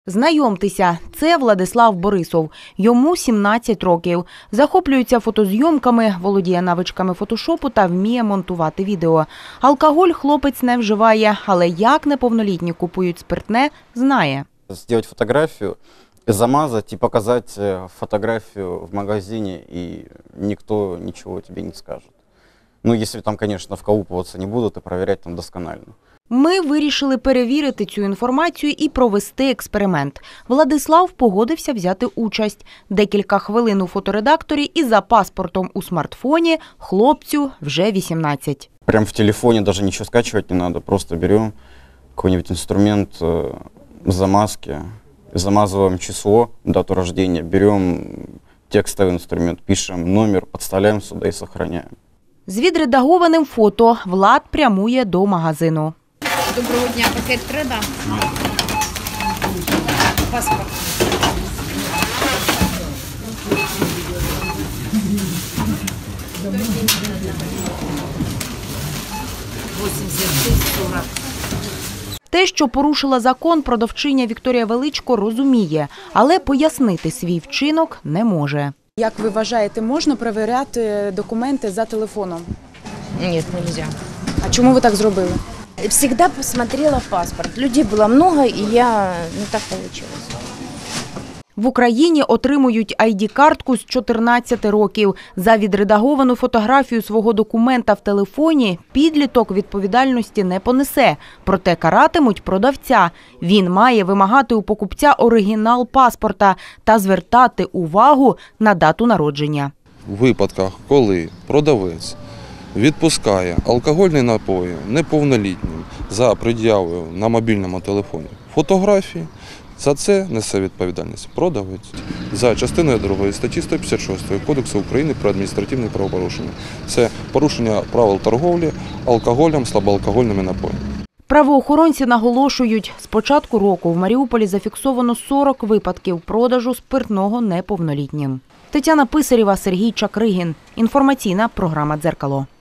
Знайомтеся, це Владислав Борисов. Йому 17 років. Захоплюється фотозйомками, володіє навичками фотошопу та вміє монтувати відео. Алкоголь хлопець не вживає, але як неповнолітні купують спиртне, знає. Сделать фотографию, замазать и показать фотографию в магазине, и никто ничего тебе не скажет. Ну, если там, конечно, вколупываться не будут и проверять там досконально. Ми вирішили перевірити цю інформацію і провести експеримент. Владислав погодився взяти участь. Декілька хвилин у фоторедакторі і за паспортом у смартфоні хлопцю вже 18. Прям в телефоне даже ничего скачивать не надо, просто берем какой-нибудь инструмент замазки, замазываем число, дату рождения, берем текстовый инструмент, пишем номер, подставляем сюда и сохраняем. З відредагованим фото Влад прямує до магазину. Доброго дня, пакет треба? Паспорт. Те, що порушила закон, продавчиня Вікторія Величко розуміє, але пояснити свій вчинок не може. Як ви вважаєте, можна перевіряти документи за телефоном? Нет, нельзя. А чому ви так зробили? Всегда посмотрела паспорт. Людей было много, и так получилось. В Україні отримують ID-картку з 14 років. За відредаговану фотографію свого документа в телефоні підліток відповідальності не понесе. Проте каратимуть продавця. Він має вимагати у покупця оригінал паспорта та звертати увагу на дату народження. У випадках, коли продавець відпускає алкогольні напої неповнолітнім за пред'явою на мобільному телефоні фотографії, за це несе відповідальність продавець за частиною 2 статті 156 Кодексу України про адміністративні правопорушення. Це порушення правил торговлі алкоголем, слабоалкогольними напоями. Правоохоронці наголошують, з початку року в Маріуполі зафіксовано 40 випадків продажу спиртного неповнолітнім. Тетяна Писарєва, Сергій Чакригін. Інформаційна програма «Дзеркало».